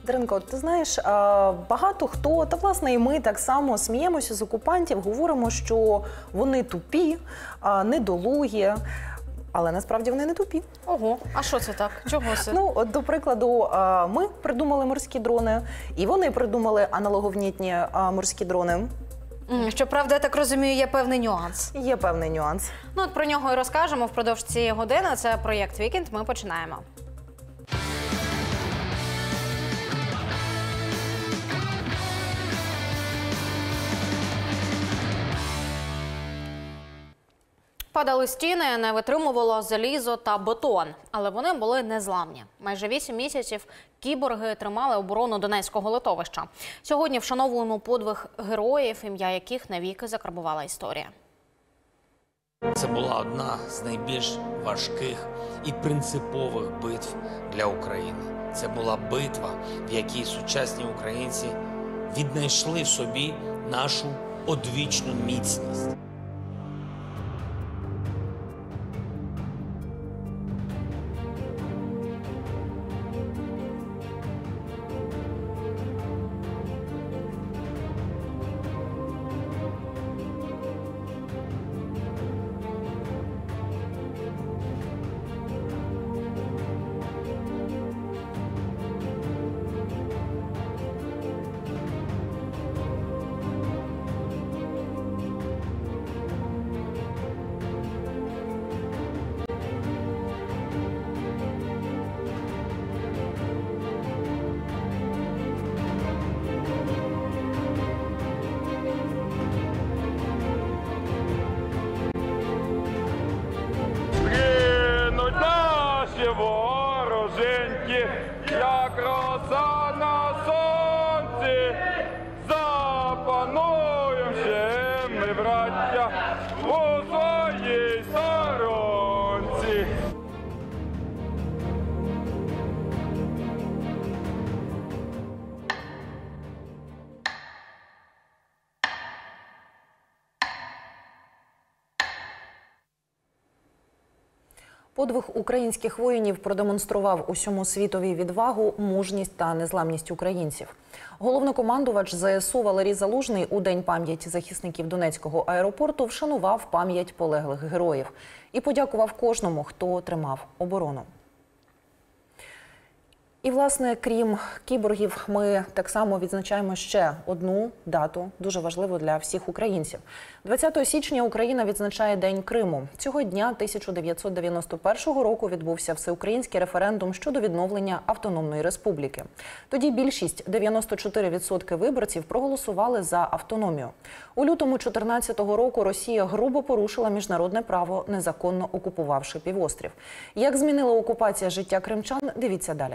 Даринко, ти знаєш, багато хто, та власне і ми так само сміємося з окупантів, говоримо, що вони тупі, недолугі, але насправді вони не тупі. Ого, а що це так? Чого це? Ну, от, до прикладу, ми придумали морські дрони, і вони придумали аналоговнітні морські дрони. Щоправда, я так розумію, є певний нюанс. Є певний нюанс. Ну, от про нього і розкажемо впродовж цієї години. Це проєкт «Вікенд». Ми починаємо. Падали стіни, не витримувало залізо та бетон, але вони були незламні. Майже 8 місяців кіборги тримали оборону Донецького литовища. Сьогодні вшановуємо подвиг героїв, ім'я яких навіки закарбувала історія. Це була одна з найбільш важких і принципових битв для України. Це була битва, в якій сучасні українці віднайшли в собі нашу одвічну міцність. Вороженьки, як роса на сонці, запануєм ще ми, браття, у своїй сторонці. Подвиг українських воїнів продемонстрував усьому світові відвагу, мужність та незламність українців. Головнокомандувач ЗСУ Валерій Залужний у День пам'яті захисників Донецького аеропорту вшанував пам'ять полеглих героїв і подякував кожному, хто тримав оборону. І, власне, крім кіборгів, ми так само відзначаємо ще одну дату, дуже важливу для всіх українців. 20 січня Україна відзначає День Криму. Цього дня 1991 року відбувся всеукраїнський референдум щодо відновлення Автономної Республіки. Тоді більшість, 94% виборців, проголосували за автономію. У лютому 2014 року Росія грубо порушила міжнародне право, незаконно окупувавши півострів. Як змінила окупація життя кримчан, дивіться далі.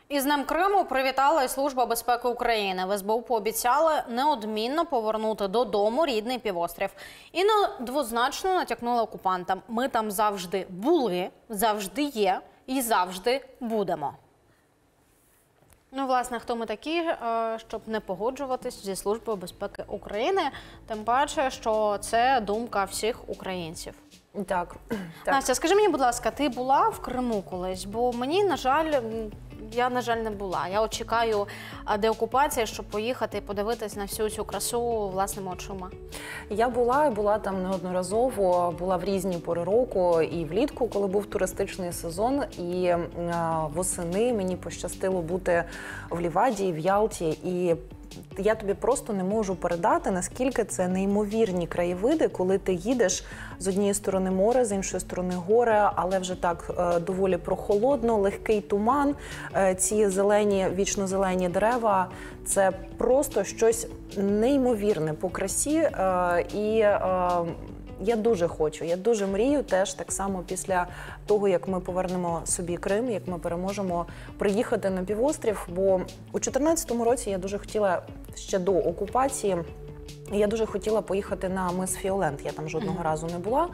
Із Днем Криму привітала і Служба безпеки України. В СБУ пообіцяли неодмінно повернути додому рідний півострів. І двозначно натякнули окупантам. Ми там завжди були, завжди є і завжди будемо. Ну, власне, хто ми такі, щоб не погоджуватись зі Службою безпеки України, тим паче, що це думка всіх українців. Так. Настя, скажи мені, будь ласка, ти була в Криму колись? Бо мені, на жаль, я, не була. Я от чекаю деокупації, щоб поїхати і подивитись на всю цю красу власними очима. Я була там неодноразово, була в різні пори року, і влітку, коли був туристичний сезон, і восени мені пощастило бути в Ліваді, в Ялті, і я тобі просто не можу передати, наскільки це неймовірні краєвиди, коли ти їдеш з однієї сторони море, з іншої сторони гори, але вже так доволі прохолодно, легкий туман, ці зелені, вічно-зелені дерева. Це просто щось неймовірне по красі, і я дуже хочу, я дуже мрію теж так само після того, як ми повернемо собі Крим, як ми переможемо приїхати на півострів, бо у 2014 році я дуже хотіла, ще до окупації, я дуже хотіла поїхати на мис Фіолент, я там жодного разу не була,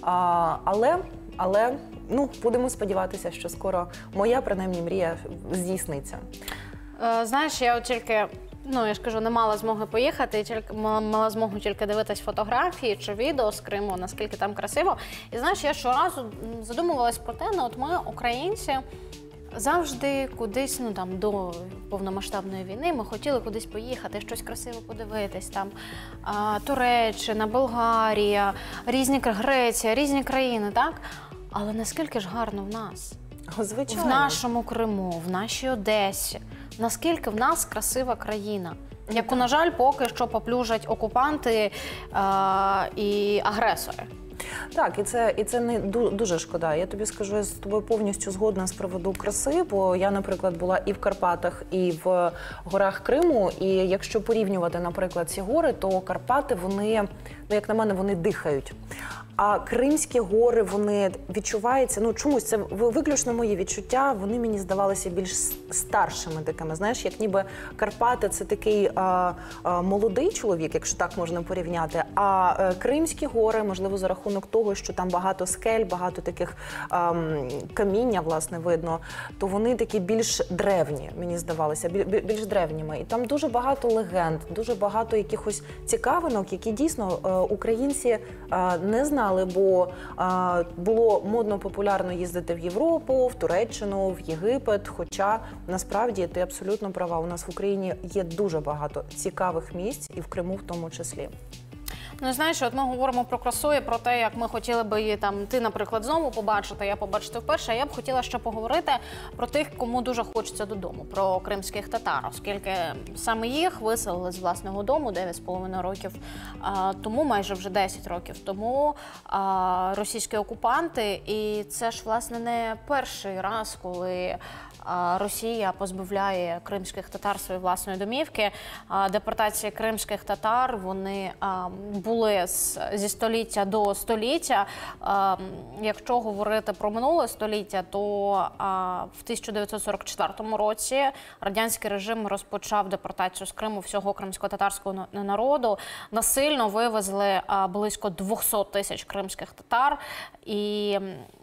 але будемо сподіватися, що скоро моя, принаймні, мрія здійсниться. Знаєш, я от тільки... я ж кажу, не мала змоги поїхати, мала змогу тільки дивитись фотографії чи відео з Криму, наскільки там красиво. І знаєш, я щоразу задумувалась про те, от ми, українці, завжди кудись, до повномасштабної війни, ми хотіли кудись поїхати, щось красиво подивитись, там Туреччина, Болгарія, Греція, різні країни, так? Але наскільки ж гарно в нас? Звичайно. В нашому Криму, в нашій Одесі. Наскільки в нас красива країна, яку, на жаль, поки що поплюжать окупанти і агресори. Так, і це не дуже шкода. Я тобі скажу, я з тобою повністю згодна з приводу краси, бо я, наприклад, була і в Карпатах, і в горах Криму, і якщо порівнювати, наприклад, ці гори, то Карпати, вони, як на мене, вони дихають. А Кримські гори, вони відчуваються, чомусь, це виключно мої відчуття, вони мені здавалися більш старшими такими, знаєш, як ніби Карпати – це такий молодий чоловік, якщо так можна порівняти, а Кримські гори, можливо, за рахунок того, що там багато скель, багато таких каміння, власне, видно, то вони такі більш древні, мені здавалося, більш древніми. І там дуже багато легенд, дуже багато якихось цікавинок, які дійсно українці не знали, бо було модно-популярно їздити в Європу, в Туреччину, в Єгипет, хоча насправді ти абсолютно права, у нас в Україні є дуже багато цікавих місць, і в Криму в тому числі. Знаєш, от ми говоримо про красу і про те, як ми хотіли би її ти, наприклад, знову побачити, я побачити вперше. Я б хотіла ще поговорити про тих, кому дуже хочеться додому, про кримських татар, оскільки саме їх виселили з власного дому 9,5 років тому, майже вже 10 років тому, російські окупанти. І це ж, власне, не перший раз, коли Росія позбавляє кримських татар своєї власної домівки. Депортації кримських татар, вони були зі століття до століття. Якщо говорити про минуле століття, то в 1944 році радянський режим розпочав депортацію з Криму всього кримсько-татарського народу. Насильно вивезли близько 200 тисяч кримських татар. І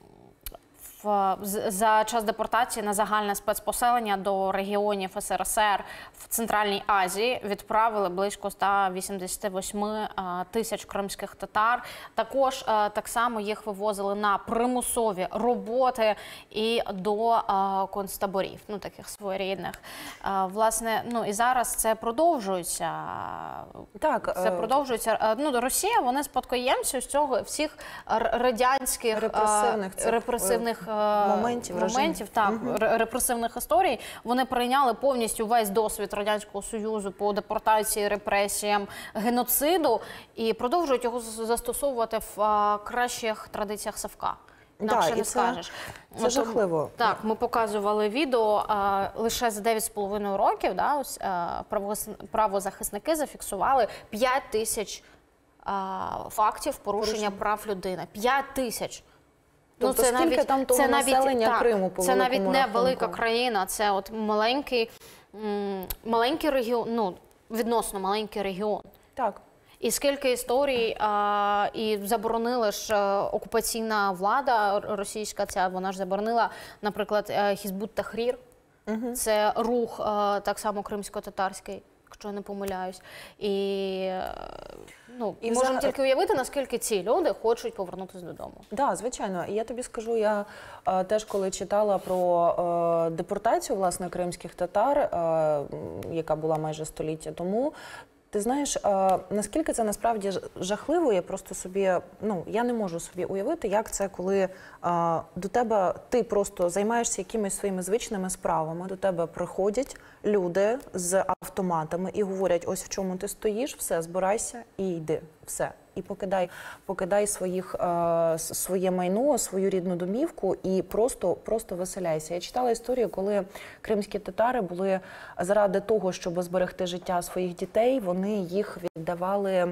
за час депортації на загальне спецпоселення до регіонів СРСР в Центральній Азії відправили близько 188 тисяч кримських татар. Також так само їх вивозили на примусові роботи і до концтаборів, таких своєрідних. Власне, і зараз це продовжується. Так. Це продовжується. Росія, вони спадкоємці з цього всіх радянських репресивних моментів, репресивних історій. Вони прийняли повністю весь досвід Радянського Союзу по депортації, репресіям, геноциду і продовжують його застосовувати в кращих традиціях Совка. Інакше не скажеш. Це жахливо. Так, ми показували відео лише за 9,5 років, правозахисники зафіксували 5 тисяч фактів порушення прав людини. 5 тисяч. Тобто скільки там того населення Криму по це навіть великому не рахунку? велика країна, це от маленький регіон, ну, відносно маленький регіон. Так. І скільки історій, і заборонили ж окупаційна влада російська, вона ж заборонила, наприклад, Хізбут Тахрір. Це рух так само кримсько-татарський, якщо я не помиляюсь. І можемо тільки уявити, наскільки ці люди хочуть повернутися додому. Так, звичайно. І я тобі скажу, я теж коли читала про депортацію, власне, кримських татар, яка була майже століття тому, ти знаєш, наскільки це насправді жахливо, я просто собі, я не можу собі уявити, як це, коли до тебе, ти просто займаєшся якимись своїми звичними справами, до тебе приходять люди з автоматами і говорять, ось в чому ти стоїш, все, збирайся і йди, все. І покидай своє майно, свою рідну домівку і просто веселяйся. Я читала історію, коли кримські татари були заради того, щоб зберегти життя своїх дітей, вони їх віддавали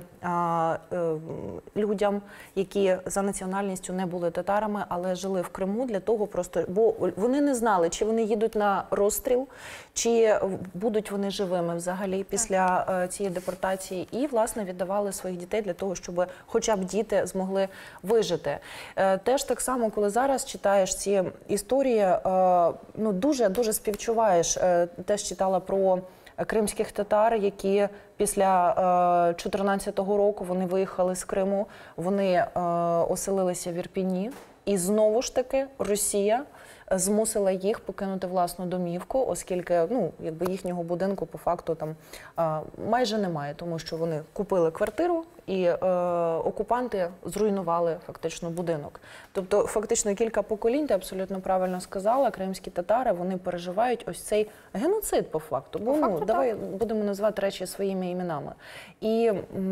людям, які за національністю не були татарами, але жили в Криму для того просто, бо вони не знали, чи вони їдуть на розстріл, чи будуть вони живими взагалі після цієї депортації. І, власне, віддавали своїх дітей для того, щоб хоча б діти змогли вижити. Теж так само, коли зараз читаєш ці історії, дуже співчуваєш. Теж читала про кримських татар, які після 2014 року вони виїхали з Криму, вони оселилися в Ірпіні. І знову ж таки Росія змусила їх покинути власну домівку, оскільки їхнього будинку по факту там майже немає, тому що вони купили квартиру і окупанти зруйнували фактично будинок. Тобто фактично кілька поколінь, ти абсолютно правильно сказала, кримські татари, вони переживають ось цей геноцид по факту. Бо давай будемо називати речі своїми іменами. І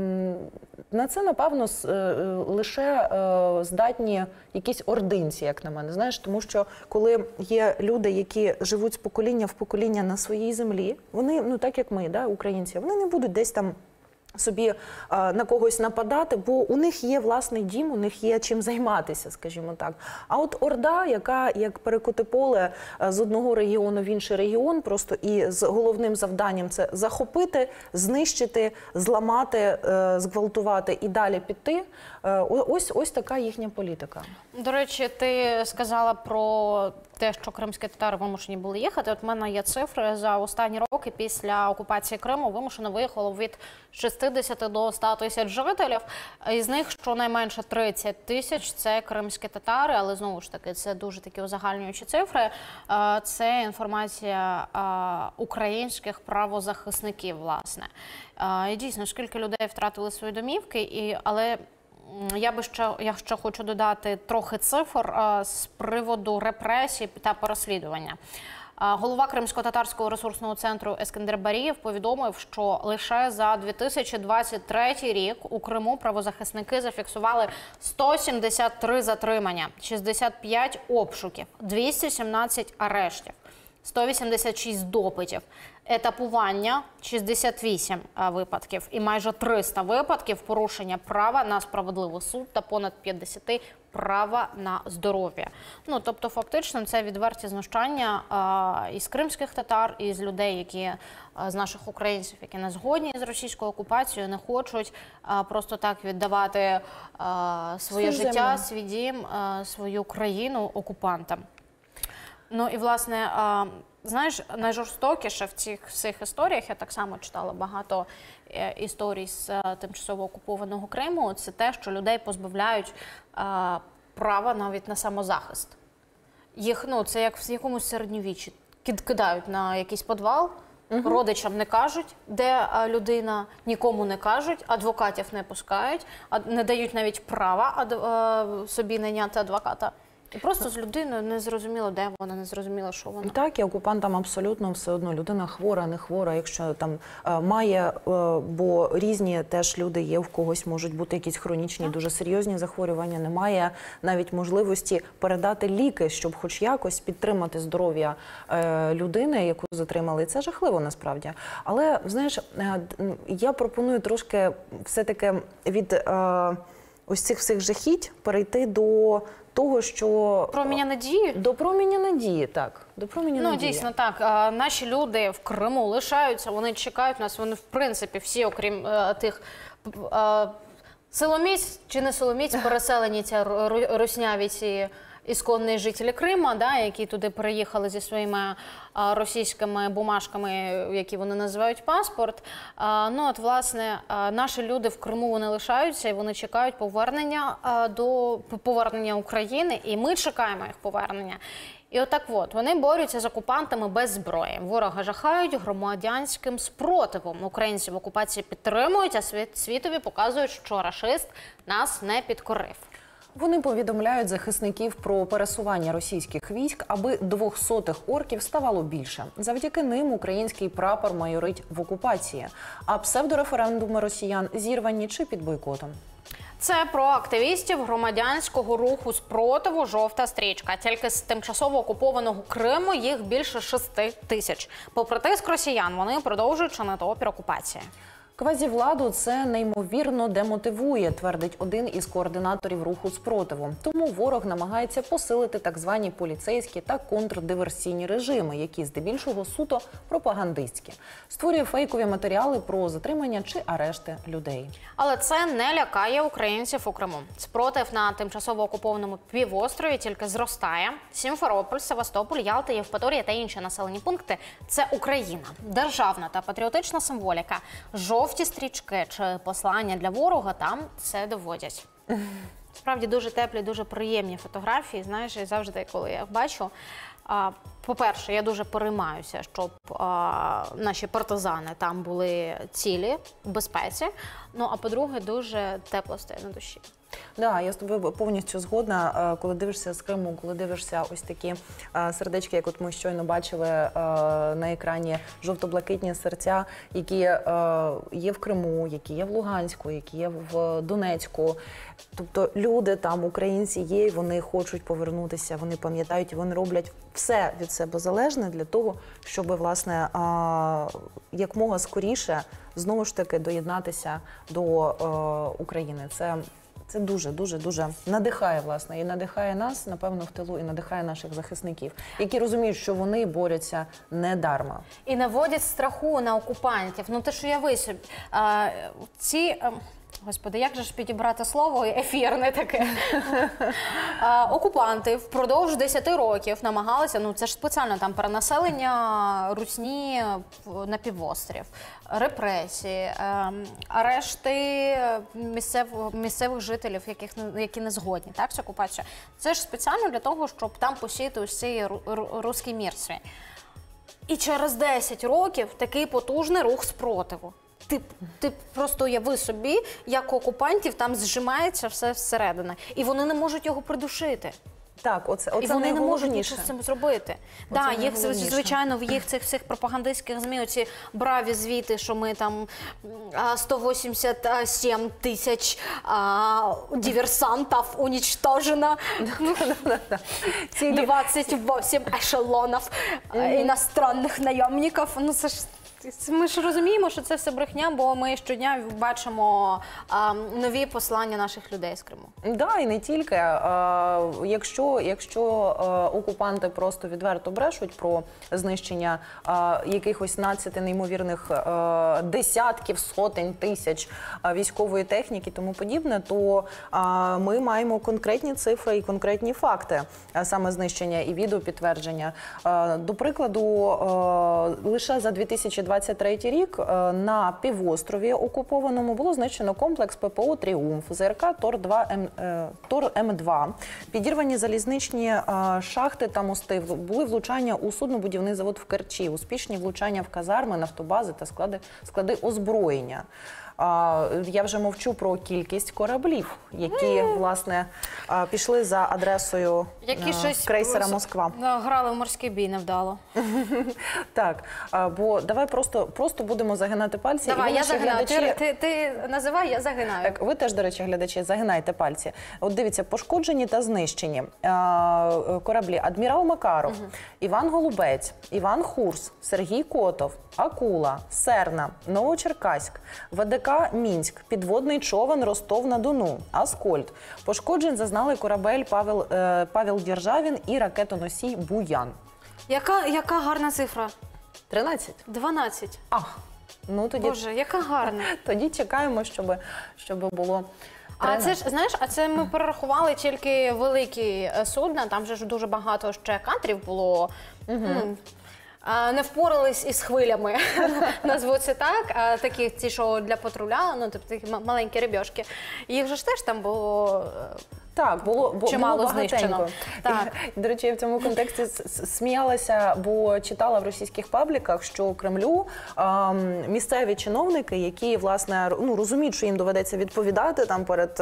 на це, напевно, лише здатні якісь ординці, як на мене, знаєш, тому що коли є люди, які живуть з покоління в покоління на своїй землі, вони, так як ми, українці, вони не будуть десь там собі на когось нападати, бо у них є власний дім, у них є чим займатися, скажімо так. А от орда, яка як перекоти поле з одного регіону в інший регіон, просто і з головним завданням це захопити, знищити, зламати, зґвалтувати і далі піти. Ось така їхня політика. До речі, ти сказала про те, що кримські татари вимушені були їхати. От в мене є цифри. За останні роки після окупації Криму вимушено виїхало від 60 до 100 тисяч жителів. Із них щонайменше 30 тисяч – це кримські татари, але знову ж таки це дуже такі узагальнюючі цифри. Це інформація українських правозахисників, власне. І дійсно, скільки людей втратили свої домівки, але я ще хочу додати трохи цифр з приводу репресій та переслідування. Голова Кримсько-татарського ресурсного центру Ескендер Барієв повідомив, що лише за 2023 рік у Криму правозахисники зафіксували 173 затримання, 65 обшуків, 217 арештів, 186 допитів, етапування – 68 випадків і майже 300 випадків порушення права на справедливий суд та понад 50 права на здоров'я. Тобто, фактично, це відверті знущання із кримських татар, і з людей, які з наших українців, які не згодні з російською окупацією, не хочуть просто так віддавати своє життя, свій дім, свою країну окупантам. І, власне, знаєш, найжорстокіше в цих всіх історіях, я так само читала багато історій з тимчасово окупованого Криму, це те, що людей позбавляють права навіть на самозахист. Їх, це як в якомусь середньовіччі. Кидають на якийсь підвал, родичам не кажуть, де людина, нікому не кажуть, адвокатів не пускають, не дають навіть права собі найняти адвоката. І просто з людиною не зрозуміло, де вона, не зрозуміло, що вона. Так, і окупантам абсолютно все одно. Людина хвора, не хвора, якщо там має, бо різні теж люди є, в когось можуть бути якісь хронічні, дуже серйозні захворювання, немає навіть можливості передати ліки, щоб хоч якось підтримати здоров'я людини, яку затримали. І це жахливо насправді. Але, знаєш, я пропоную трошки все-таки ось цих всіх жахіть перейти до того, що... Проміння надії? До проміння надії, так. До проміння надії. Дійсно так. Наші люди в Криму лишаються, вони чекають нас, вони в принципі всі, окрім тих силоміць чи не силоміць, переселені ця русняві ці ісконні жителі Крима, да, які туди переїхали зі своїми російськими бумажками, які вони називають паспорт. Власне, наші люди в Криму, вони лишаються і вони чекають повернення України, і ми чекаємо їх повернення. І вони борються з окупантами без зброї. Ворога жахають громадянським спротивом. Українці в окупації підтримують, а світові показують, що рашист нас не підкорив. Вони повідомляють захисників про пересування російських військ, аби 200-х орків ставало більше. Завдяки ним український прапор майорить в окупації. А псевдореферендуми росіян зірвані чи під бойкотом? Це про активістів громадянського руху спротиву «Жовта стрічка». Тільки з тимчасово окупованого Криму їх більше 6 тисяч. Попри тиск росіян, вони продовжують чинити опір окупації. Квазівладу це неймовірно демотивує, твердить один із координаторів руху спротиву. Тому ворог намагається посилити так звані поліцейські та контрдиверсійні режими, які здебільшого суто пропагандистські. Створює фейкові матеріали про затримання чи арешти людей. Але це не лякає українців у Криму. Спротив на тимчасово окупованому півострові тільки зростає. Сімферополь, Севастополь, Ялта, Євпаторія та інші населені пункти – це Україна. Державна та патріотична символіка, жовті стрічки чи послання для ворога там це доводять. Справді дуже теплі, дуже приємні фотографії. Знаєш, і завжди, коли я їх бачу, по-перше, я дуже переймаюся, щоб наші партизани там були цілі, в безпеці. А по-друге, дуже тепло стає на душі. Да, я з тобою повністю згодна. Коли дивишся з Криму, коли дивишся ось такі сердечки, як от ми щойно бачили на екрані, жовто-блакитні серця, які є в Криму, які є в Луганську, які є в Донецьку. Тобто люди там, українці є, і вони хочуть повернутися, вони пам'ятають, і вони роблять все від себе залежне для того, щоб, власне, якмога скоріше знову ж таки доєднатися до України. Це дуже надихає, власне, і надихає нас, напевно, в тилу, і надихає наших захисників, які розуміють, що вони борються не дарма. І наводять страху на окупантів. Ти ж уяви собі, Господи, як же ж підібрати слово ефірне таке? Окупанти впродовж 10 років намагалися, це ж спеціально там перенаселення русні на півострів, репресії, арешти місцевих жителів, які не згодні з окупацією. Це ж спеціально для того, щоб там посіяти ось цей руський мір свій. І через 10 років такий потужний рух спротиву. Ти просто уяви собі, як у окупантів там зжимається все всередині. І вони не можуть його придушити. Так, оце і вони не можуть нічого з цим зробити. Їх, звичайно, в їх цих всіх пропагандистських ЗМІ, оці браві звіти, що ми там 187 тисяч диверсантів уничтожено, 28 ешелонів іностранних найомників. Це ж ми ж розуміємо, що це все брехня, бо ми щодня бачимо нові послання наших людей з Криму. Да, і не тільки. Якщо окупанти просто відверто брешуть про знищення якихось нацяти неймовірних десятків, сотень тисяч військової техніки і тому подібне, то ми маємо конкретні цифри і конкретні факти саме знищення і відеопідтвердження. До прикладу, лише за 2023 рік на півострові окупованому було знищено комплекс ППО «Тріумф», ЗРК «Тор-М2», підірвані залізничні шахти та мости, були влучання у суднобудівний завод в Керчі, успішні влучання в казарми, нафтобази та склади озброєння. Я вже мовчу про кількість кораблів, які, власне, пішли за адресою крейсера «Москва». Грали в морський бій невдало. Так, бо давай просто будемо загинати пальці. Давай, я загинаю. Ти називай, я загинаю. Так, ви теж, до речі, глядачі, загинайте пальці. От дивіться, пошкоджені та знищені кораблі «Адмірал Макаров», Іван Голубець, Іван Хурс, Сергій Котов, Акула, Серна, Новочеркаськ, ВДК ЛК «Мінськ», підводний човен «Ростов-на-Дону», «Аскольд». Пошкоджень зазнали корабель «Павел Державін» і ракетоносій «Буян». Яка гарна цифра? 13. 12. Ну, тоді, Боже, яка гарна. тоді чекаємо, щоб було 13. А це ж, знаєш, ми перерахували тільки великі судна, там же ж дуже багато ще катерів було. Не впорались із хвилями, назву це так, такі ті, що для патруля, ну, тобто такі маленькі рибьошки. Їх же ж теж там було... Так, було чимало багатенько. знищено. Так. І, до речі, я в цьому контексті сміялася, бо читала в російських пабліках, що Кремлю місцеві чиновники, які, власне, розуміють, що їм доведеться відповідати там перед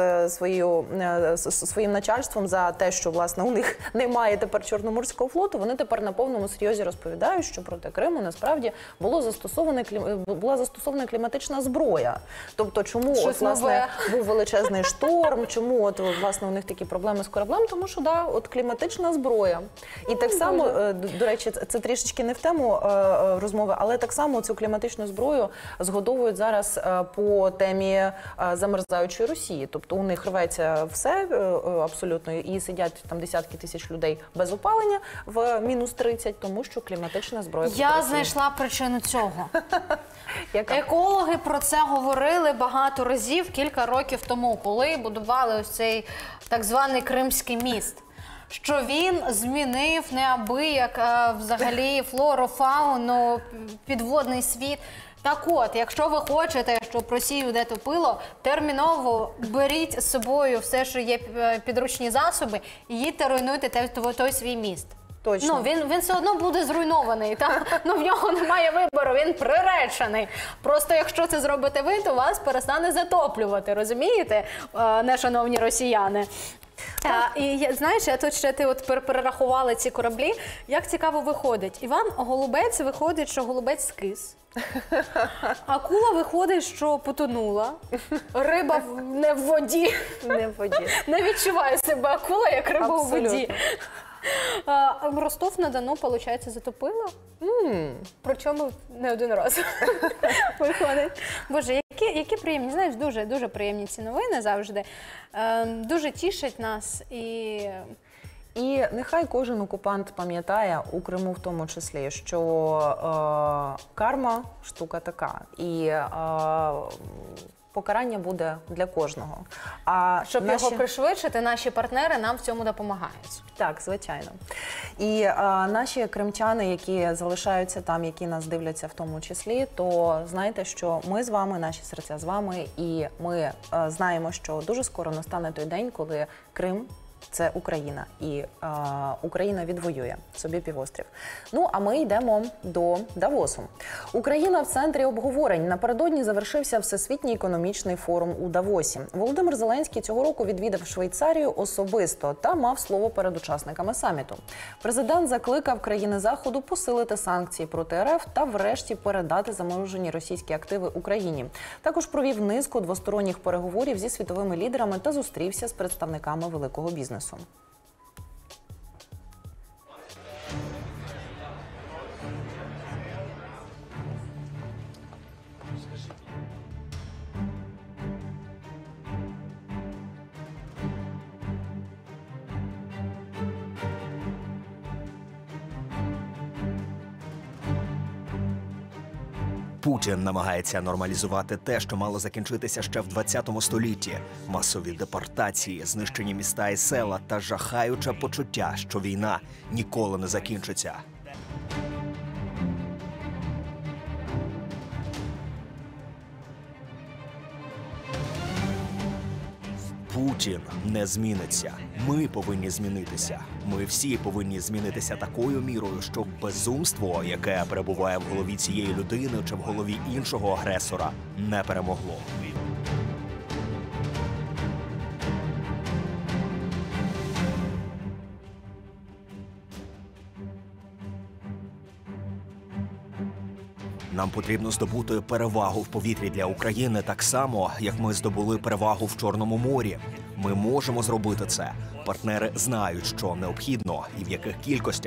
своїм начальством за те, що, власне, у них немає тепер Чорноморського флоту, вони тепер на повному серйозі розповідають, що проти Криму насправді була застосована кліматична зброя. Тобто, чому от, власне, був величезний шторм, чому от, власне, у них такі проблеми з кораблем, тому що, да, от кліматична зброя. І так само, до речі, це трішечки не в тему розмови, але так само цю кліматичну зброю згодовують зараз по темі замерзаючої Росії. Тобто у них рветься все абсолютно, і сидять там десятки тисяч людей без опалення в мінус 30, тому що кліматична зброя. Я знайшла причину цього. Яка? Екологи про це говорили багато разів, кілька років тому, коли будували ось цей так званий Кримський міст. Що він змінив неабияк взагалі флору, фауну, підводний світ. Так от, якщо ви хочете, щоб Росію де топило, терміново беріть з собою все, що є підручні засоби, і їдьте руйнуйте той свій міст. Точно. Ну, він все одно буде зруйнований, в нього немає вибору, він приречений. Просто якщо це зробите ви, то вас перестане затоплювати, розумієте, нешановні росіяни? І знаєш, я тут ще ти от перерахувала ці кораблі, як цікаво виходить. Іван Голубець виходить, що голубець скис. Акула виходить, що потонула. Риба не в воді. Не в воді. Не відчуває себе акула, як риба у воді. Абсолютно. Ростов-на-Дону, виходить, затопило. Причому не один раз виходить. Боже, які приємні, знаєш, дуже приємні ці новини завжди. Дуже тішать нас І нехай кожен окупант пам'ятає, у Криму в тому числі, що карма – штука така. І покарання буде для кожного. Щоб його пришвидшити, наші партнери нам в цьому допомагають. Так, звичайно. І наші кримчани, які залишаються там, які нас дивляться в тому числі, то знайте, що ми з вами, наші серця з вами, і ми знаємо, що дуже скоро настане той день, коли Крим – це Україна, і Україна відвоює собі півострів. Ну, а ми йдемо до Давосу. Україна в центрі обговорень. Напередодні завершився Всесвітній економічний форум у Давосі. Володимир Зеленський цього року відвідав Швейцарію особисто та мав слово перед учасниками саміту. Президент закликав країни Заходу посилити санкції проти РФ та врешті передати заморожені російські активи Україні. Також провів низку двосторонніх переговорів зі світовими лідерами та зустрівся з представниками великого бізнесу. Путін намагається нормалізувати те, що мало закінчитися ще в 20 столітті. Масові депортації, знищені міста і села та жахаюче почуття, що війна ніколи не закінчиться. Путін не зміниться. Ми повинні змінитися. Ми всі повинні змінитися такою мірою, щоб безумство, яке перебуває в голові цієї людини чи в голові іншого агресора, не перемогло. Нам потрібно здобути перевагу в повітрі для України так само, як ми здобули перевагу в Чорному морі. Ми можемо зробити це. Партнери знають, що необхідно і в яких кількостях.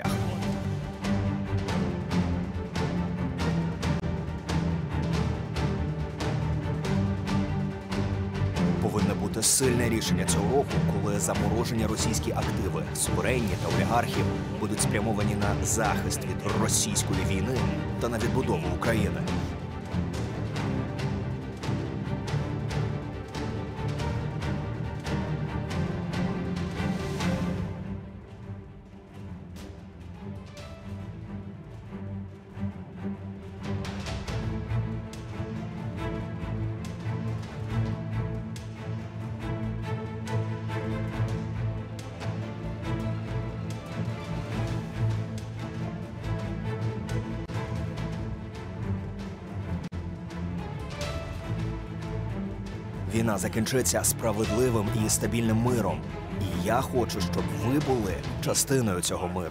бути сильне рішення цього року, коли заморожені російські активи, суверенні та олігархів будуть спрямовані на захист від російської війни та на відбудову України. Війна закінчиться справедливим і стабільним миром. І я хочу, щоб ви були частиною цього миру.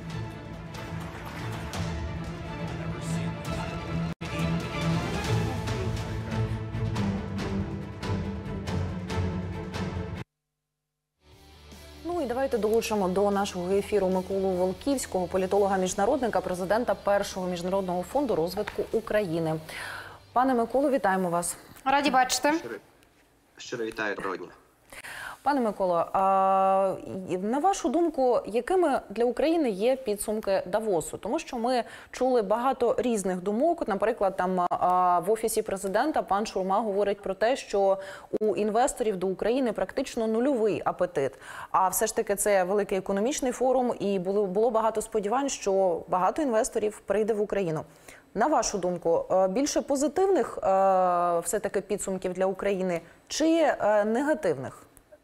Ну і давайте долучимо до нашого ефіру Миколу Волківського, політолога-міжнародника, президента Першого міжнародного фонду розвитку України. Пане Миколо, вітаємо вас. Раді бачити. Щиро вітаю, доброго дня. Пане Миколо, на вашу думку, якими для України є підсумки Давосу? Тому що ми чули багато різних думок. Наприклад, там в Офісі президента пан Шурма говорить про те, що у інвесторів до України практично нульовий апетит. А все ж таки це великий економічний форум і було багато сподівань, що багато інвесторів прийде в Україну. На вашу думку, більше позитивних все-таки підсумків для України чи негативних?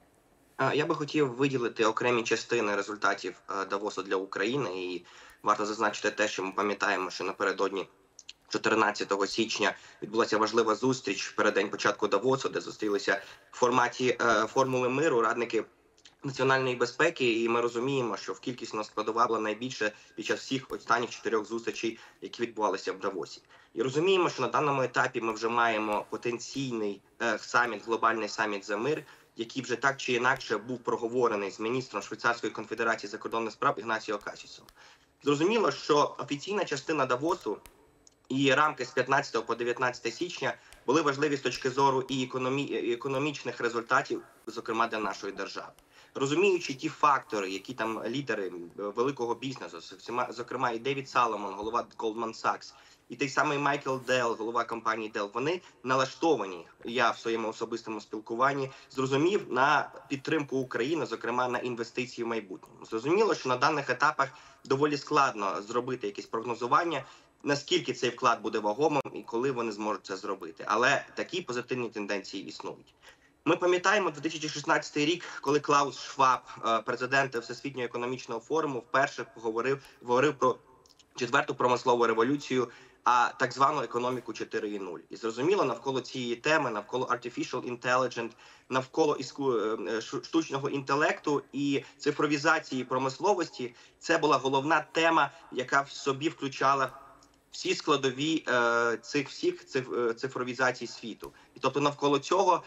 Я би хотів виділити окремі частини результатів Давосу для України. І варто зазначити те, що ми пам'ятаємо, що напередодні 14 січня відбулася важлива зустріч переддень початку Давосу, де зустрілися в форматі формули миру радники національної безпеки, і ми розуміємо, що в кількісно складова була найбільше під час всіх останніх 4 зустрічей, які відбувалися в Давосі. І розуміємо, що на даному етапі ми вже маємо потенційний саміт, глобальний саміт за мир, який вже так чи інакше був проговорений з міністром Швейцарської конфедерації закордонних справ Ігнасіо Касісом. Зрозуміло, що офіційна частина Давосу і рамки з 15 по 19 січня були важливі з точки зору і економічних результатів, зокрема для нашої держави. Розуміючи ті фактори, які там лідери великого бізнесу, зокрема і Девід Саломон, голова Goldman Sachs, і той самий Майкл Делл, голова компанії Dell, вони налаштовані, я в своєму особистому спілкуванні зрозумів, на підтримку України, зокрема на інвестиції в майбутньому. Зрозуміло, що на даних етапах доволі складно зробити якесь прогнозування, наскільки цей вклад буде вагомим і коли вони зможуть це зробити. Але такі позитивні тенденції існують. Ми пам'ятаємо 2016 рік, коли Клаус Шваб, президент Всесвітнього економічного форуму, вперше говорив про четверту промислову революцію, а так звану економіку 4.0. І зрозуміло, навколо цієї теми, навколо artificial intelligence, навколо штучного інтелекту і цифровізації промисловості, це була головна тема, яка в собі включала всі складові цих всіх цифровізацій світу. І тобто навколо цього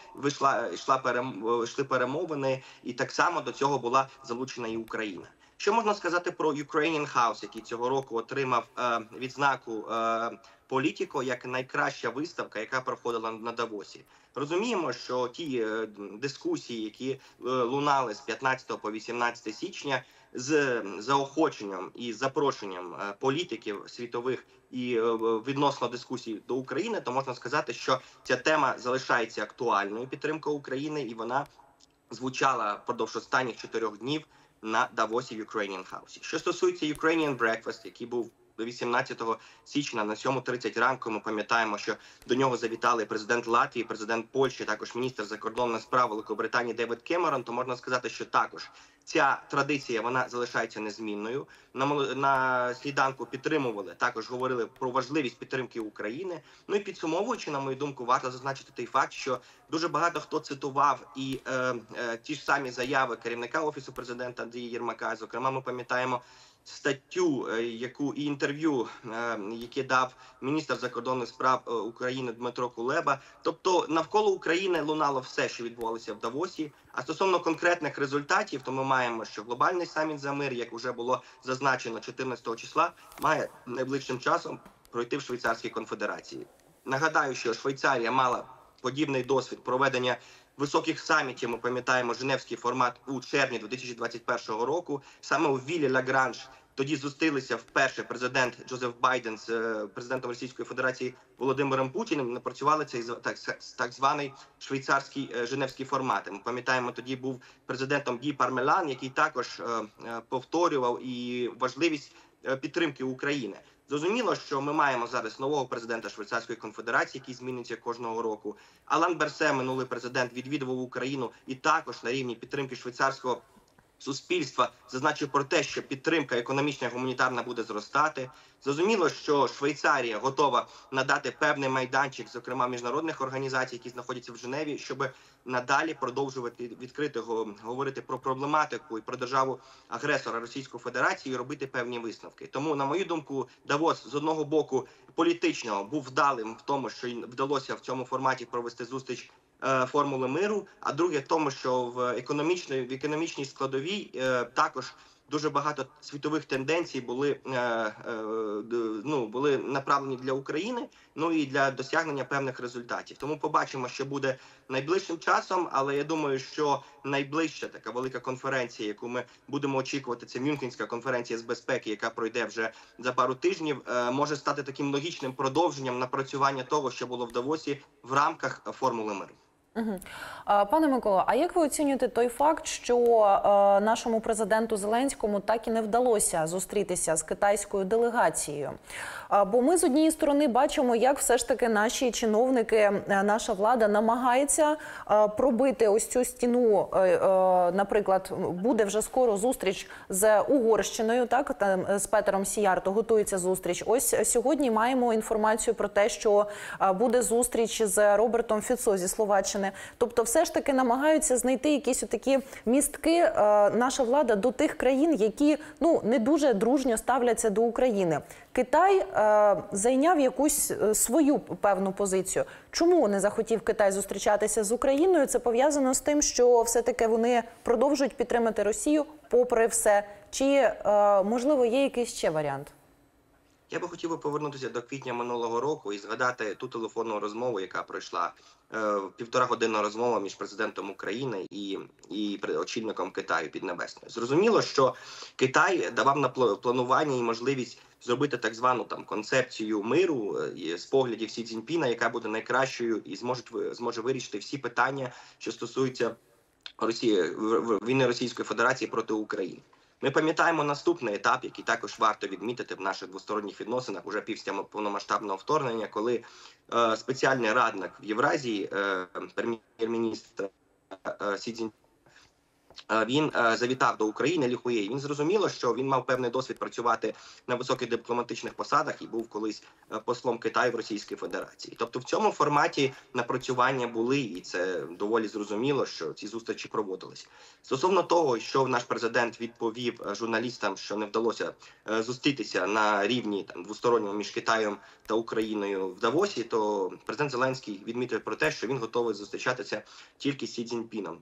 йшли перемовини, і так само до цього була залучена і Україна. Що можна сказати про Ukrainian House, який цього року отримав відзнаку Політіко як найкраща виставка, яка проходила на Давосі? Розуміємо, що ті дискусії, які лунали з 15 по 18 січня, з заохоченням і запрошенням політиків світових і відносно дискусій до України, то можна сказати, що ця тема залишається актуальною, підтримка України, і вона звучала впродовж останніх 4 днів на Давосі в Ukrainian House. Що стосується Ukrainian Breakfast, який був 18 січня на 7:30 ранку, ми пам'ятаємо, що до нього завітали президент Латвії, президент Польщі, також міністр закордонних справ Великобританії Девід Кемерон, то можна сказати, що також ця традиція, вона залишається незмінною. На сніданку підтримували, також говорили про важливість підтримки України. Ну і підсумовуючи, на мою думку, варто зазначити той факт, що дуже багато хто цитував і ті ж самі заяви керівника Офісу президента Андрія Єрмака. Зокрема, ми пам'ятаємо статтю, і інтерв'ю, яке дав міністр закордонних справ України Дмитро Кулеба. Тобто навколо України лунало все, що відбувалося в Давосі. А стосовно конкретних результатів, то ми маємо, що глобальний саміт за мир, як вже було зазначено 14 числа, має найближчим часом пройти в Швейцарській конфедерації. Нагадаю, що Швейцарія мала подібний досвід проведення високих самітів, ми пам'ятаємо Женевський формат у червні 2021 року, саме у Віллі-Лагранж. Тоді зустрілися вперше президент Джозеф Байден з президентом Російської Федерації Володимиром Путіним, напрацювали цей так званий швейцарський Женевський формат. Ми пам'ятаємо, тоді був президентом Гі Пармелан, який також повторював і важливість підтримки України. Зрозуміло, що ми маємо зараз нового президента Швейцарської конфедерації, який зміниться кожного року. Алан Берсе, минулий президент, відвідував Україну і також на рівні підтримки швейцарського суспільства зазначив про те, що підтримка економічна і гуманітарна буде зростати. Зрозуміло, що Швейцарія готова надати певний майданчик, зокрема міжнародних організацій, які знаходяться в Женеві, щоб надалі продовжувати відкрито говорити про проблематику і про державу-агресора Російську Федерацію і робити певні висновки. Тому, на мою думку, Давос з одного боку політичного був вдалим в тому, що вдалося в цьому форматі провести зустріч формули миру, а друге в тому, що в економічній складовій також дуже багато світових тенденцій були направлені для України, і для досягнення певних результатів. Тому побачимо, що буде найближчим часом, але я думаю, що найближча така велика конференція, яку ми будемо очікувати, це Мюнхенська конференція з безпеки, яка пройде вже за пару тижнів, може стати таким логічним продовженням напрацювання того, що було в Давосі в рамках формули миру. Пане Миколо, а як ви оцінюєте той факт, що нашому президенту Зеленському так і не вдалося зустрітися з китайською делегацією? Бо ми з однієї сторони бачимо, як все ж таки наші чиновники, наша влада намагається пробити ось цю стіну. Наприклад, буде вже скоро зустріч з Угорщиною, так, там, з Петером Сіярто готується зустріч. Ось сьогодні маємо інформацію про те, що буде зустріч з Робертом Фіцо зі Словаччини. Тобто все ж таки намагаються знайти якісь такі містки наша влада до тих країн, які не дуже дружньо ставляться до України. Китай зайняв якусь свою певну позицію. Чому не захотів Китай зустрічатися з Україною? Це пов'язано з тим, що все-таки вони продовжують підтримати Росію попри все? Чи, можливо, є якийсь ще варіант? Я би хотів повернутися до квітня минулого року і згадати ту телефонну розмову, яка пройшла, півторагодинна розмова між президентом України і очільником Китаю Піднебесною. Зрозуміло, що Китай давав на планування і можливість зробити так звану концепцію миру з поглядів Сі Цзіньпіна, яка буде найкращою і зможе вирішити всі питання, що стосуються війни Російської Федерації проти України. Ми пам'ятаємо наступний етап, який також варто відмітити в наших двосторонніх відносинах уже після повномасштабного вторгнення, коли спеціальний радник в Євразії, прем'єр-міністр Сі Цзіньпін, він завітав до України, Лі Хуєй. Він зрозуміло, що він мав певний досвід працювати на високих дипломатичних посадах і був колись послом Китаю в Російській Федерації. Тобто в цьому форматі напрацювання були, і це доволі зрозуміло, що ці зустрічі проводились. Стосовно того, що наш президент відповів журналістам, що не вдалося зустрітися на рівні двосторонньому між Китаєм та Україною в Давосі, то президент Зеленський відмітив про те, що він готовий зустрічатися тільки з Сі Цзіньпіном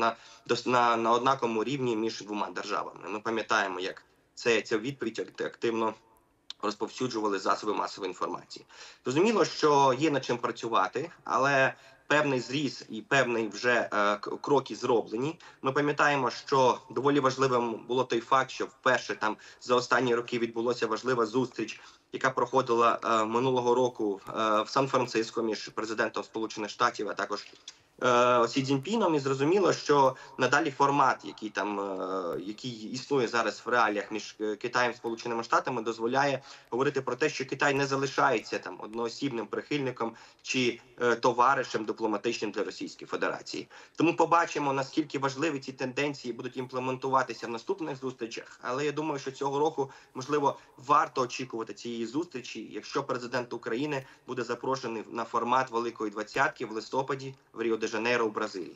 на однаковому рівні між двома державами. Ми пам'ятаємо, як ця відповідь активно розповсюджували засоби масової інформації. Зрозуміло, що є над чим працювати, але певний зріз і певний вже кроки зроблені. Ми пам'ятаємо, що доволі важливим було той факт, що вперше там за останні роки відбулася важлива зустріч, яка проходила минулого року в Сан-Франциско між президентом Сполучених Штатів, а також Сі Цзіньпіном, і зрозуміло, що надалі формат, який існує зараз в реаліях між Китаєм і Сполученими Штатами, дозволяє говорити про те, що Китай не залишається одноосібним прихильником чи товаришем дипломатичним для Російської Федерації. Тому побачимо, наскільки важливі ці тенденції будуть імплементуватися в наступних зустрічах. Але я думаю, що цього року, можливо, варто очікувати цієї зустрічі, якщо президент України буде запрошений на формат Великої Двадцятки в листопаді в Ріо-де-Жанейро у Бразилії.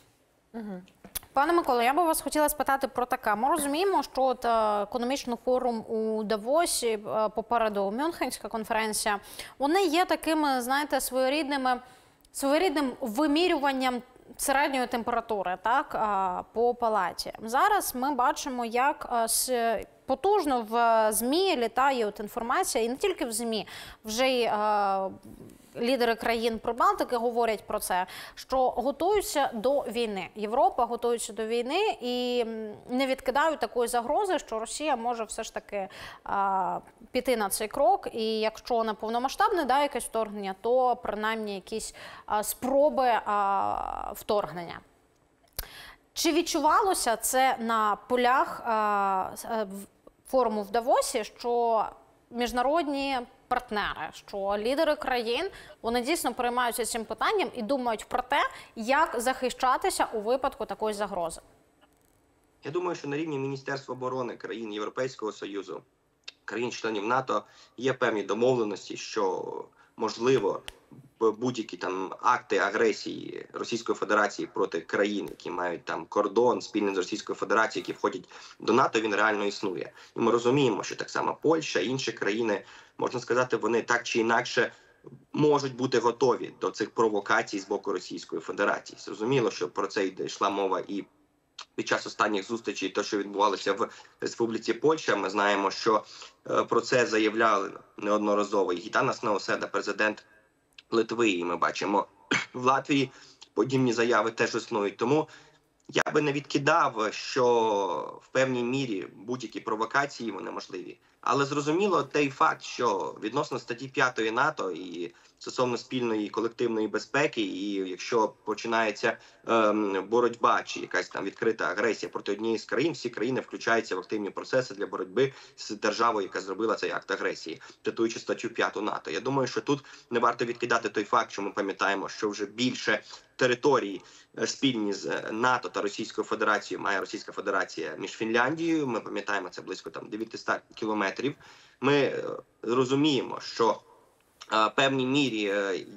Пане Миколо, я би вас хотіла спитати про таке. Ми розуміємо, що економічний форум у Давосі, попереду Мюнхенська конференція, вони є такими, знаєте, своєрідним вимірюванням середньої температури, так, по палаті. Зараз ми бачимо, як потужно в ЗМІ літає інформація, і не тільки в ЗМІ, вже й лідери країн Прибалтики говорять про це, що готуються до війни. Європа готується до війни і не відкидають такої загрози, що Росія може все ж таки піти на цей крок. І якщо не повномасштабне якесь вторгнення, то принаймні якісь спроби вторгнення. Чи відчувалося це на полях форуму в Давосі, що міжнародні партнери, що лідери країн, вони дійсно переймаються цим питанням і думають про те, як захищатися у випадку такої загрози? Я думаю, що на рівні Міністерства оборони країн Європейського Союзу, країн-членів НАТО є певні домовленості, що можливо будь-які там акти агресії Російської Федерації проти країн, які мають там кордон спільний з Російською Федерацією, які входять до НАТО, він реально існує. І ми розуміємо, що так само Польща, інші країни, можна сказати, вони так чи інакше можуть бути готові до цих провокацій з боку Російської Федерації. Зрозуміло, що про це йшла мова і під час останніх зустрічей, те, що відбувалося в Республіці Польща. Ми знаємо, що про це заявляли неодноразово і Гітанас Наусєда, президент Литви, і ми бачимо в Латвії подібні заяви теж існують. Тому я би не відкидав, що в певній мірі будь-які провокації вони можливі. Але зрозуміло той факт, що відносно статті 5 НАТО і стосовно спільної колективної безпеки, і якщо починається боротьба чи якась там відкрита агресія проти однієї з країн, всі країни включаються в активні процеси для боротьби з державою, яка зробила цей акт агресії, цитуючи статтю 5 НАТО. Я думаю, що тут не варто відкидати той факт, що ми пам'ятаємо, що вже більше території спільні з НАТО та Російською Федерацією має Російська Федерація між Фінляндією. Ми пам'ятаємо, це близько там 900 кілометрів. Ми розуміємо, що в певній мірі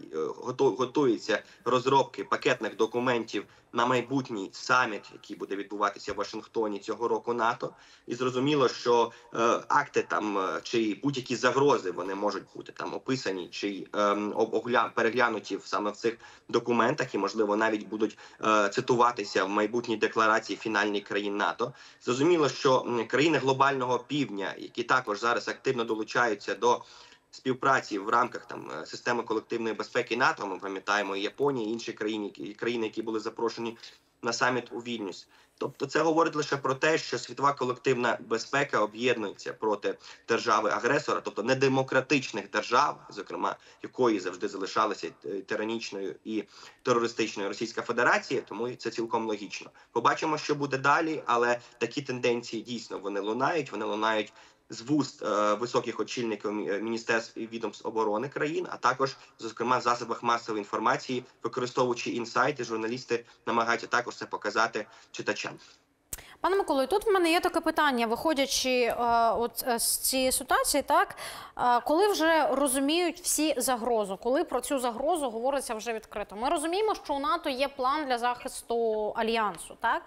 готуються розробки пакетних документів на майбутній саміт, який буде відбуватися в Вашингтоні цього року НАТО. І зрозуміло, що акти там чи будь-які загрози вони можуть бути там описані чи переглянуті саме в цих документах і, можливо, навіть будуть цитуватися в майбутній декларації фінальних країн НАТО. Зрозуміло, що країни глобального півдня, які також зараз активно долучаються до співпраці в рамках там системи колективної безпеки НАТО, ми пам'ятаємо і Японія, і інші країни, які були запрошені на саміт у Вільнюс. Тобто це говорить лише про те, що світова колективна безпека об'єднується проти держави-агресора, тобто недемократичних держав, зокрема, якої завжди залишалася тиранічною і терористичною Російська Федерація, тому це цілком логічно. Побачимо, що буде далі, але такі тенденції дійсно вони лунають з вуст високих очільників міністерств і відомств оборони країн, а також, зокрема, в засобах масової інформації, використовуючи інсайти, журналісти намагаються також це показати читачам. Пане Миколо, і тут в мене є таке питання, виходячи з цієї ситуації, так, коли вже розуміють всі загрозу, коли про цю загрозу говориться вже відкрито. Ми розуміємо, що у НАТО є план для захисту Альянсу, так,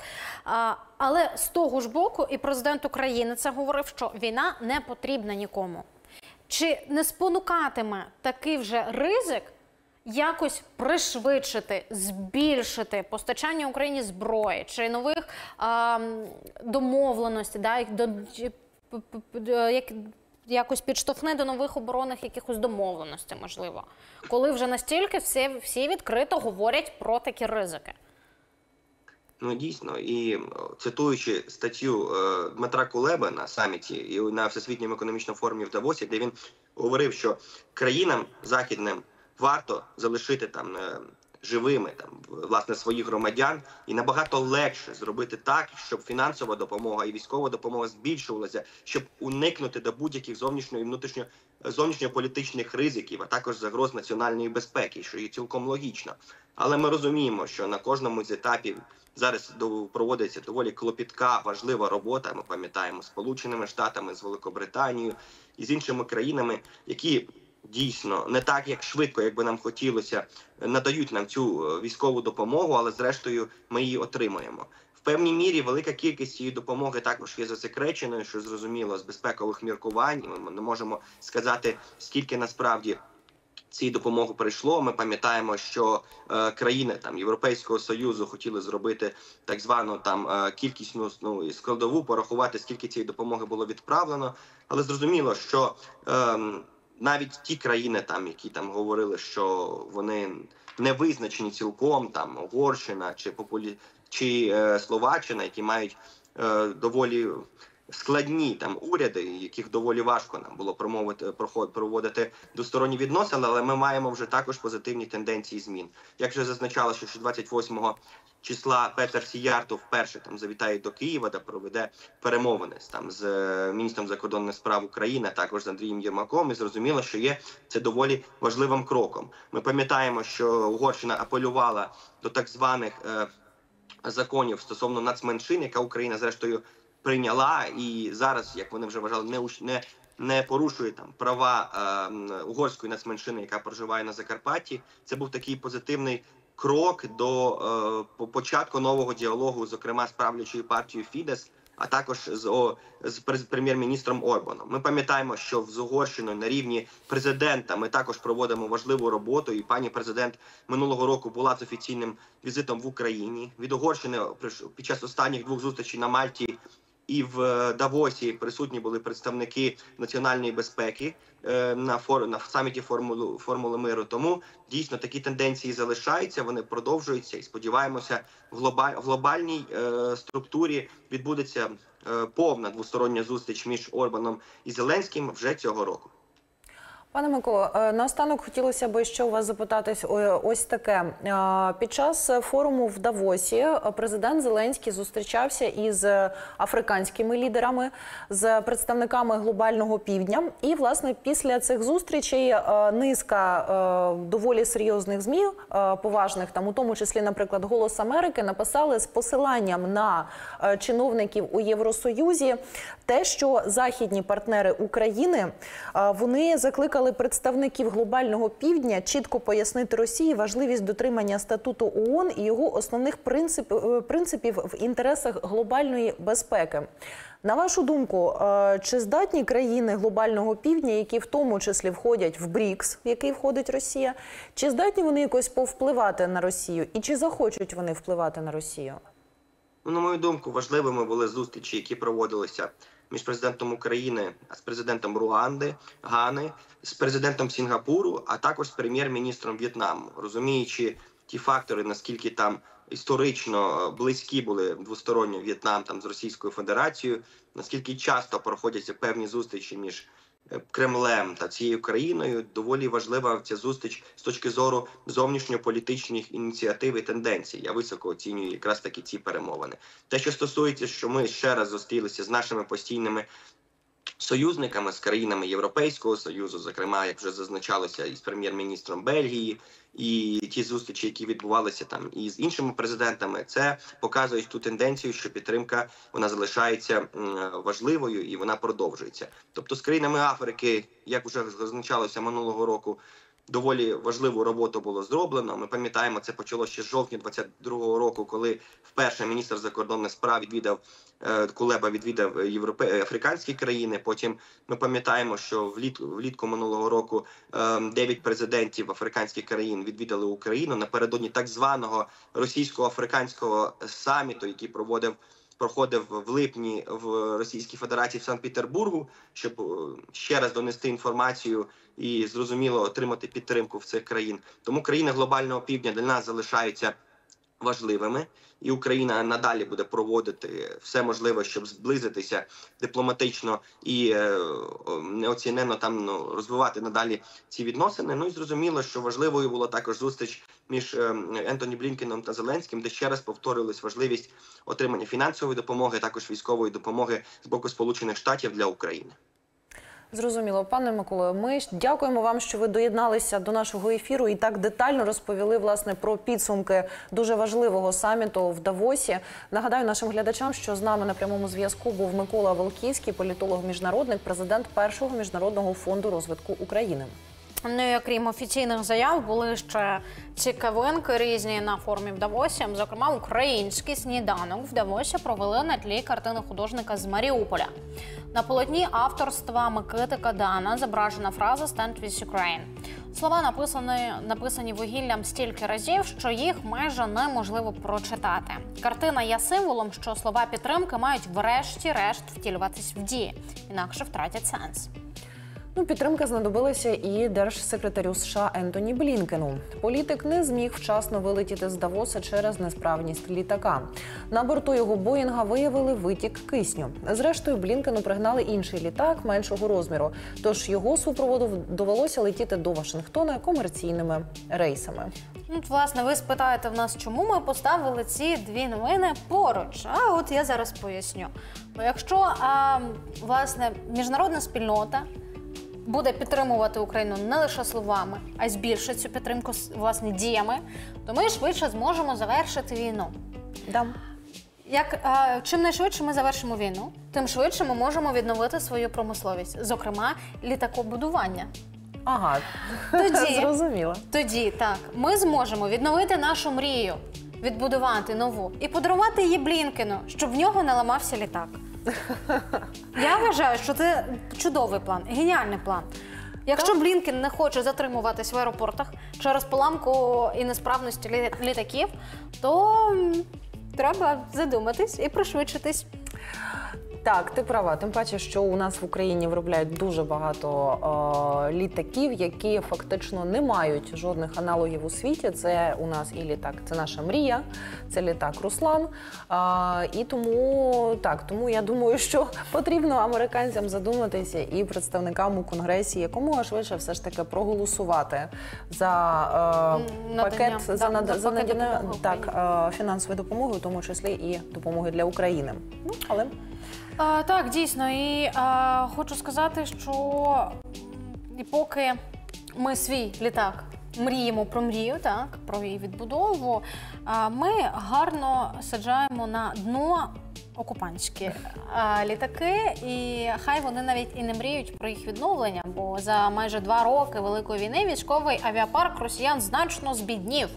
але з того ж боку і президент України це говорив, що війна не потрібна нікому. Чи не спонукатиме такий вже ризик якось пришвидшити, збільшити постачання Україні зброї чи нових домовленостей, якось підштовхне до нових оборонних якихось домовленостей, можливо, коли вже настільки всі відкрито говорять про такі ризики? Ну, дійсно, і цитуючи статтю Дмитра Кулеби на саміті і на Всесвітньому економічному форумі в Давосі, де він говорив, що країнам західним варто залишити там живими власне своїх громадян, і набагато легше зробити так, щоб фінансова допомога і військова допомога збільшувалася, щоб уникнути до будь-яких зовнішньо- і зовнішньополітичних ризиків, а також загроз національної безпеки, що є цілком логічно. Але ми розуміємо, що на кожному з етапів зараз проводиться доволі клопітка, важлива робота. Ми пам'ятаємо з Сполученими Штатами, з Великобританією і з іншими країнами, які дійсно не так, як швидко, як би нам хотілося, надають нам цю військову допомогу, але зрештою ми її отримуємо. В певній мірі велика кількість цієї допомоги також є засекреченою, що зрозуміло з безпекових міркувань. Ми не можемо сказати, скільки насправді цієї допомоги прийшло. Ми пам'ятаємо, що країни там Європейського Союзу хотіли зробити так звану там кількісну складову, порахувати, скільки цієї допомоги було відправлено. Але зрозуміло, що навіть ті країни, там, які там говорили, що вони не визначені цілком, там Угорщина чи Словаччина, які мають доволі складні там уряди, яких доволі важко нам було проводити двосторонні відносини, але ми маємо вже також позитивні тенденції змін. Як вже зазначалося, що 28 числа Петер Сіярто вперше там завітає до Києва, де проведе перемовини там з міністром закордонних справ України, а також з Андрієм Єрмаком, і зрозуміло, що це доволі важливим кроком. Ми пам'ятаємо, що Угорщина апелювала до так званих законів стосовно нацменшин, яка Україна зрештою прийняла, і зараз, як вони вже вважали, не порушує там права угорської нацменшини, яка проживає на Закарпатті. Це був такий позитивний крок до початку нового діалогу, зокрема з правлячою партією Фідес, а також з прем'єр-міністром Орбаном. Ми пам'ятаємо, що з Угорщиною на рівні президента ми також проводимо важливу роботу, і пані президент минулого року була з офіційним візитом в Україні. Від Угорщини під час останніх 2 зустрічей на Мальті і в Давосі присутні були представники національної безпеки на саміті Формули миру. Тому дійсно такі тенденції залишаються, вони продовжуються, і сподіваємося, в глобальній структурі відбудеться повна двостороння зустріч між Орбаном і Зеленським вже цього року. Пане Миколо, наостанок хотілося б ще у вас запитати ось таке. Під час форуму в Давосі президент Зеленський зустрічався із африканськими лідерами, з представниками глобального півдня. І, власне, після цих зустрічей низка доволі серйозних ЗМІ, поважних, там, у тому числі, наприклад, «Голос Америки», написали з посиланням на чиновників у Євросоюзі те, що західні партнери України, вони закликали представників глобального півдня чітко пояснити Росії важливість дотримання статуту ООН і його основних принципів в інтересах глобальної безпеки. На вашу думку, чи здатні країни глобального півдня, які в тому числі входять в БРІКС, в який входить Росія, чи здатні вони якось повпливати на Росію? І чи захочуть вони впливати на Росію? На мою думку, важливими були зустрічі, які проводилися між президентом України, з президентом Руанди, Гани, з президентом Сінгапуру, а також з прем'єр-міністром В'єтнаму. Розуміючи ті фактори, наскільки там історично близькі були двосторонньо В'єтнам там з Російською Федерацією, наскільки часто проходяться певні зустрічі між Кремлем та цією країною, доволі важлива ця зустріч з точки зору зовнішньополітичних ініціатив і тенденцій. Я високо оцінюю якраз таки ці перемовини. Те, що стосується, що ми ще раз зустрілися з нашими постійними союзниками, з країнами Європейського Союзу, зокрема, як вже зазначалося, із прем'єр-міністром Бельгії, і ті зустрічі, які відбувалися там і з іншими президентами, це показує ту тенденцію, що підтримка, вона залишається важливою і вона продовжується. Тобто з країнами Африки, як вже зазначалося минулого року, доволі важливу роботу було зроблено. Ми пам'ятаємо, це почалося ще з жовтня 22-го року, коли вперше міністр закордонних справ Кулеба відвідав африканські країни. Потім ми пам'ятаємо, що влітку минулого року 9 президентів африканських країн відвідали Україну напередодні так званого російсько-африканського саміту, який проходив в липні в Російській Федерації в Санкт-Петербургу, щоб ще раз донести інформацію і, зрозуміло, отримати підтримку в цих країн. Тому країни глобального півдня для нас залишаються важливими, і Україна надалі буде проводити все можливе, щоб зблизитися дипломатично і неоціненно там розвивати надалі ці відносини. Ну і зрозуміло, що важливою була також зустріч між Ентоні Блінкеном та Зеленським, де ще раз повторилась важливість отримання фінансової допомоги, також військової допомоги з боку Сполучених Штатів для України. Зрозуміло. Пане Миколо, ми дякуємо вам, що ви доєдналися до нашого ефіру і так детально розповіли, власне, про підсумки дуже важливого саміту в Давосі. Нагадаю нашим глядачам, що з нами на прямому зв'язку був Микола Волківський, політолог-міжнародник, президент Першого міжнародного фонду розвитку України. Ну і окрім офіційних заяв, були ще цікавинки різні на форумі в Давосі. Зокрема, український сніданок в Давосі провели на тлі картини художника з Маріуполя. На полотні авторства Микити Кадана зображена фраза «Stand with Ukraine». Слова написані вугіллям стільки разів, що їх майже неможливо прочитати. Картина є символом, що слова підтримки мають врешті-решт втілюватись в дії, інакше втратять сенс. Підтримка знадобилася і держсекретарю США Ентоні Блінкену. Політик не зміг вчасно вилетіти з Давоса через несправність літака. На борту його Боїнга виявили витік кисню. Зрештою, Блінкену пригнали інший літак меншого розміру, тож його супроводу довелося летіти до Вашингтона комерційними рейсами. Власне, ви спитаєте в нас, чому ми поставили ці дві новини поруч. А от я зараз поясню. Бо якщо, власне, міжнародна спільнота буде підтримувати Україну не лише словами, а й збільшить цю підтримку, власне, діями, то ми швидше зможемо завершити війну. Да. Чим найшвидше ми завершимо війну, тим швидше ми можемо відновити свою промисловість, зокрема, літакобудування. Ага, зрозуміло. Тоді, так, ми зможемо відновити нашу мрію, відбудувати нову і подарувати її Блінкену, щоб в нього не ламався літак. Я вважаю, що це чудовий план, геніальний план. Якщо Блінкен не хоче затримуватись в аеропортах через поламку і несправності літаків, то треба задуматись і пришвидшитись. Так, ти права. Тим паче, що у нас в Україні виробляють дуже багато літаків, які фактично не мають жодних аналогів у світі. Це у нас і літак, це наша мрія, це літак Руслан. І тому я думаю, що потрібно американцям задуматися і представникам у Конгресі якомога швидше все ж таки проголосувати за пакет фінансової допомоги, в тому числі і допомоги для України. Так, дійсно. І хочу сказати, що і поки ми свій літак мріємо про мрію, так, про її відбудову, ми гарно саджаємо на дно окупантські літаки, і хай вони навіть і не мріють про їх відновлення, бо за майже 2 роки Великої війни військовий авіапарк росіян значно збіднів.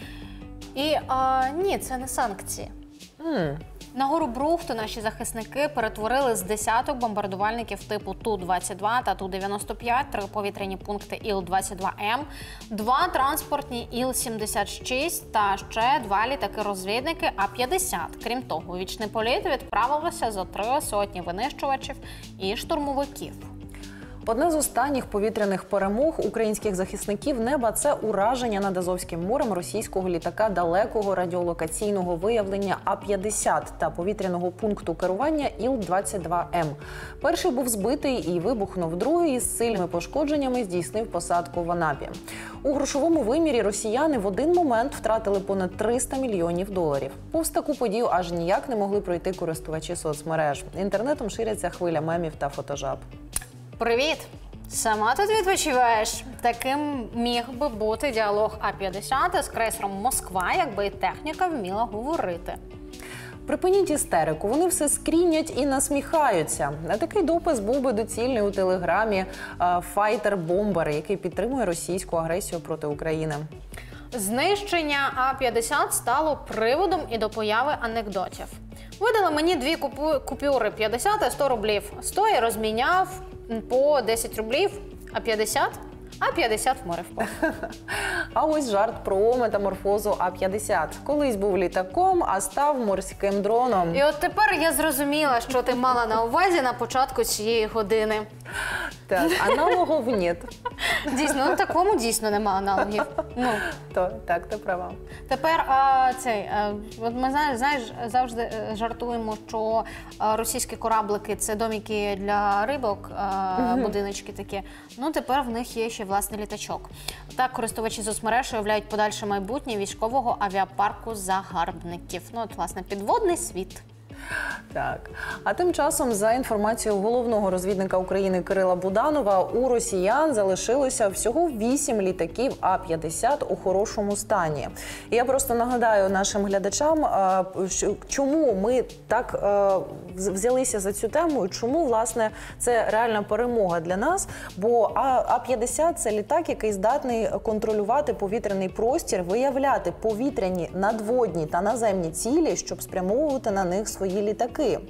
І ні, це не санкції. На гору Брухту наші захисники перетворили з десяток бомбардувальників типу Ту-22 та Ту-95, 3 повітряні пункти Іл-22М, 2 транспортні Іл-76 та ще 2 літаки-розвідники А-50. Крім того, у вічний політ відправилося за 3 сотні винищувачів і штурмовиків. Одна з останніх повітряних перемог українських захисників неба – це ураження над Азовським морем російського літака далекого радіолокаційного виявлення А-50 та повітряного пункту керування Іл-22М. Перший був збитий і вибухнув, другий із сильними пошкодженнями здійснив посадку в Анапі. У грошовому вимірі росіяни в один момент втратили понад $300 мільйонів. Повз таку подію аж ніяк не могли пройти користувачі соцмереж. Інтернетом ширяться хвиля мемів та фотожаб. Привіт! Сама тут відпочиваєш? Таким міг би бути діалог А-50 з крейсером «Москва», якби і техніка вміла говорити. Припиніть істерику, вони все скрінять і насміхаються. Такий допис був би доцільний у телеграмі «Файтер-бомбер», який підтримує російську агресію проти України. Знищення А-50 стало приводом і до появи анекдотів. Видали мені 2 купюри 50 і 100 рублів. 100 я розміняв по 10 рублів, а 50 в море впав. А ось жарт про метаморфозу А-50. Колись був літаком, а став морським дроном. І от тепер я зрозуміла, що ти мала на увазі на початку цієї години. Так, аналогов нет. Дійсно, такому дійсно нема аналогів. Так, ти права. Тепер от ми завжди жартуємо, що російські кораблики – це домики для рибок, будиночки такі. Тепер в них є ще власний літачок. Так, користувачі соцмереж уявляють подальше майбутнє військового авіапарку загарбників. Власне, підводний світ. Так. А тим часом, за інформацією головного розвідника України Кирила Буданова, у росіян залишилося всього 8 літаків А-50 у хорошому стані. І я просто нагадаю нашим глядачам, чому ми так взялися за цю тему і чому, власне, це реальна перемога для нас. Бо А-50 – це літак, який здатний контролювати повітряний простір, виявляти повітряні, надводні та наземні цілі, щоб спрямовувати на них свої літаки.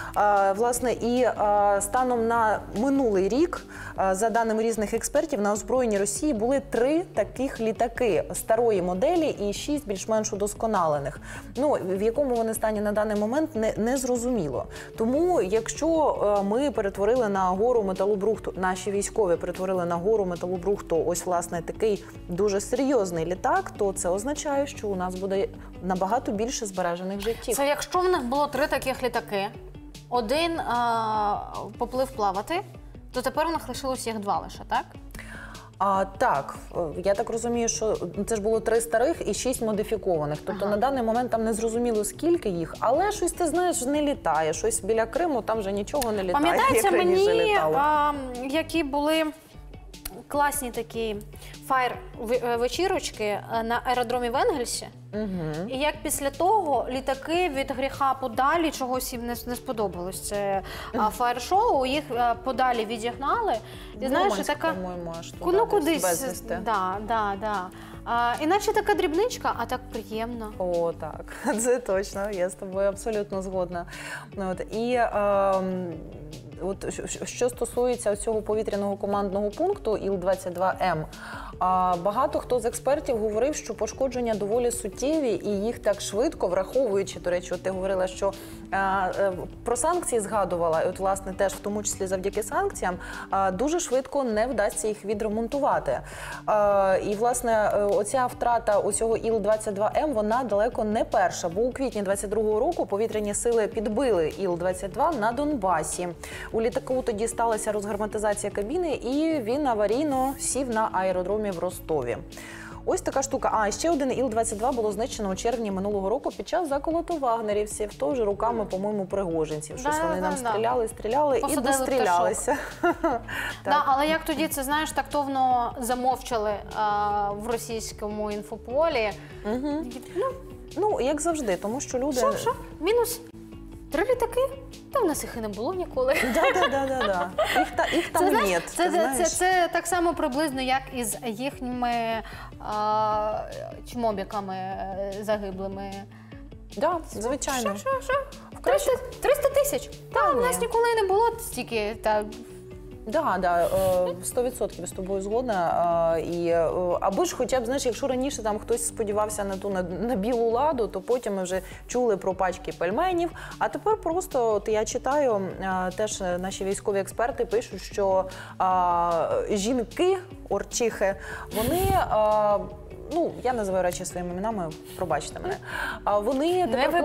Власне, і станом на минулий рік, за даними різних експертів, на озброєнні Росії були 3 таких літаки старої моделі і 6 більш-менш удосконалених. Ну, в якому вони стані на даний момент, не зрозуміло. Тому, якщо ми перетворили на гору металобрухту, наші військові перетворили на гору металобрухту ось, власне, такий дуже серйозний літак, то це означає, що у нас буде набагато більше збережених життів. Це якщо в них було 3 таких літаки, один поплив плавати, то тепер у них лишилось їх 2 лише, так? Так, я так розумію, що це ж було 3 старих і 6 модифікованих. Тобто на даний момент там не зрозуміло, скільки їх, але щось, ти знаєш, не літає. Щось біля Криму, там вже нічого не літає, Пам'ятається як раніше мені, літало. які були класні такі фаєр-вечірочки на аеродромі в Енгельсі. І як після того літаки від гріха подалі чогось їм не сподобалось. Це фаєр-шоу, їх подалі відігнали. І знаєш, така, по-моєму, аж туди, ну кудись, безвісти. да. Іначе така дрібничка, а так приємно. О, так, це точно, я з тобою абсолютно згодна. От що стосується цього повітряного командного пункту Іл-22М, багато хто з експертів говорив, що пошкодження доволі суттєві і їх так швидко, враховуючи, до речі, от ти говорила, що про санкції згадувала, і от, власне, теж в тому числі завдяки санкціям, дуже швидко не вдасться їх відремонтувати. І, власне, оця втрата усього Іл-22М, вона далеко не перша, бо у квітні 22-го року повітряні сили підбили Іл-22 на Донбасі. У літаку тоді сталася розгарматизація кабіни, і він аварійно сів на аеродромі в Ростові. Ось така штука. І ще один Іл-22 було знищено у червні минулого року під час заколоту вагнерівців, теж руками, по-моєму, пригожинців. Щось вони нам стріляли і дострілялися. Але як тоді, це, знаєш, тактовно замовчали в російському інфополі. Ну, як завжди, тому що люди... Що? Мінус 3 літаки? Та в нас їх і не було ніколи. Да. Їх там нет. Це так само приблизно, як із їхніми чмобіками загиблими. Так, звичайно. Що? 300 тисяч? Та, в нас ніколи не було стільки. Да, 100% з тобою згодна. Аби ж хоча б, знаєш, якщо раніше там хтось сподівався на білу ладу, то потім ми вже чули про пачки пельменів. А тепер просто, от я читаю, теж наші військові експерти пишуть, що жінки, орчихи, вони... Ну, я називаю речі своїми іменами, пробачте мене. Вони тепер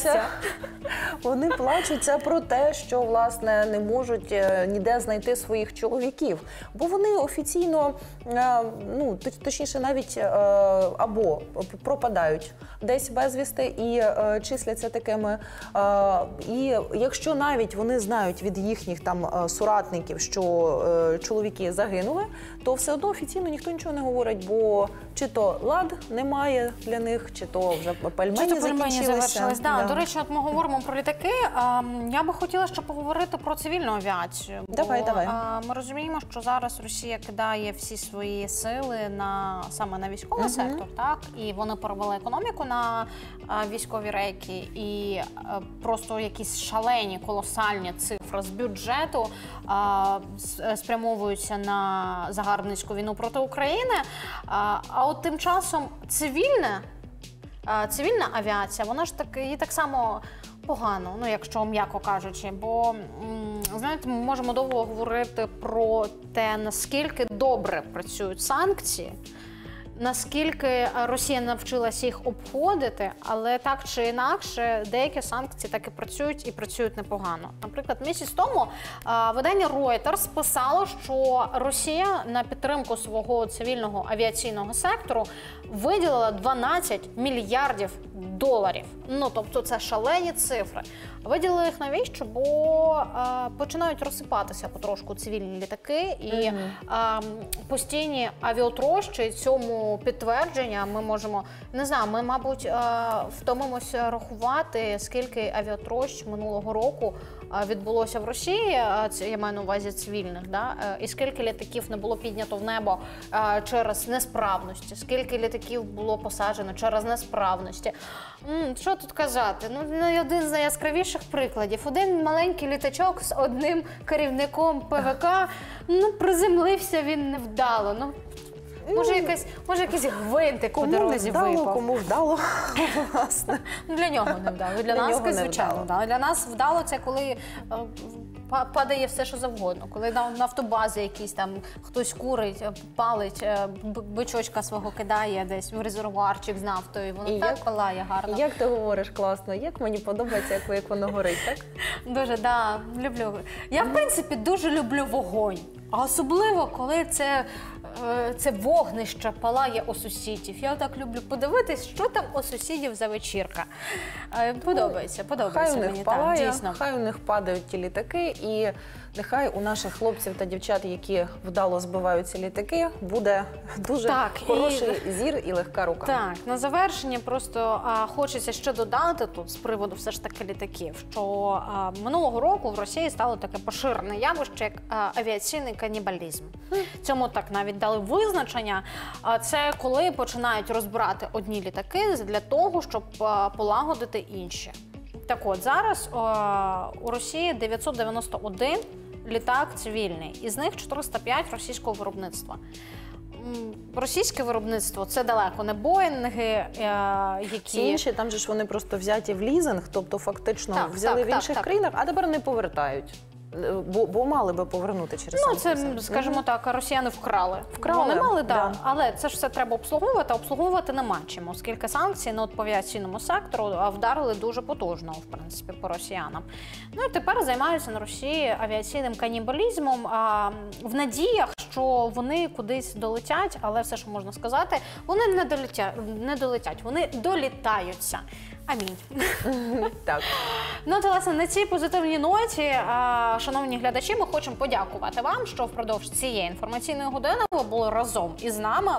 плачуться про те, що, власне, не можуть ніде знайти своїх чоловіків. Бо вони офіційно, точніше, навіть або пропадають десь безвісти і числяться такими. І якщо навіть вони знають від їхніх там соратників, що чоловіки загинули, то все одно офіційно ніхто нічого не говорить, бо чи то лад немає для них, чи то вже пельмені закінчилися. Да. До речі, от ми говоримо про літаки. Я би хотіла ще поговорити про цивільну авіацію. Давай. Ми розуміємо, що зараз Росія кидає всі свої сили саме на військовий сектор, так? І вони перевели економіку на військові рейки. І просто якісь шалені, колосальні цифри з бюджету спрямовуються на загарбницьку війну проти України. А от тим часом цивільна авіація, вона ж її так само погано, якщо м'яко кажучи, бо, знаєте, ми можемо довго говорити про те, наскільки добре працюють санкції, наскільки Росія навчилася їх обходити, але так чи інакше деякі санкції так і працюють непогано. Наприклад, місяць тому видання Reuters писало, що Росія на підтримку свого цивільного авіаційного сектору виділила 12 мільярдів доларів. Тобто це шалені цифри. Виділили їх навіщо? Бо починають розсипатися потрошку цивільні літаки і постійні авіатрощі цьому цьому підтвердження. Ми можемо, не знаю, ми, мабуть, втомимося рахувати, скільки авіатрощ минулого року відбулося в Росії, я маю на увазі цивільних, да? І скільки літаків не було піднято в небо через несправності, скільки літаків було посаджено через несправності. Що тут казати? Ну, один з найяскравіших прикладів. Один маленький літачок з одним керівником ПВК, ну, приземлився він невдало. Ну, може, якийсь гвинтик по дорозі випав. Кому вдало, власне. Для нього не вдало. Для нас, звичайно, вдало. Для нас вдало це коли падає все, що завгодно. Коли на автобазі якийсь там хтось курить, палить, бичочка свого кидає десь в резервуарчик з нафтою, і воно так палає гарно. Як ти говориш класно, як мені подобається, як воно горить, так? Дуже, да, люблю. Я, в принципі, дуже люблю вогонь. А особливо, коли це вогнище палає у сусідів. Я так люблю подивитись, що там у сусідів за вечірка. Подобається Хай у них мені, палає, так, дійсно. хай у них падають ті літаки, і нехай у наших хлопців та дівчат, які вдало збивають ці літаки, буде дуже хороший зір і легка рука. Так, на завершення просто хочеться ще додати тут з приводу все ж таки літаків, що минулого року в Росії стало таке поширене явище, як авіаційний канібалізм. Цьому так навіть дали визначення. Це коли починають розбирати одні літаки для того, щоб полагодити інші. Так от, зараз у Росії 991 літак цивільний, із них 405 російського виробництва. Російське виробництво – це далеко не Боїнги, які… Ці інші, там же ж вони просто взяті в лізинг, тобто фактично взяли в інших країнах, а тепер не повертають. Бо мали би повернути через санкції. Ну, це, скажімо так, росіяни вкрали. Вкрали, вони мали, да. Але це ж все треба обслуговувати, а обслуговувати нема чим, оскільки санкції по авіаційному сектору вдарили дуже потужно, в принципі, по росіянам. Ну і тепер займаються на Росії авіаційним канібалізмом в надіях, що вони кудись долетять, але все, що можна сказати, вони не долетять, вони долітаються. Амінь. Так. Ну, власне, на цій позитивній ноті, шановні глядачі, ми хочемо подякувати вам, що впродовж цієї інформаційної години ви були разом із нами.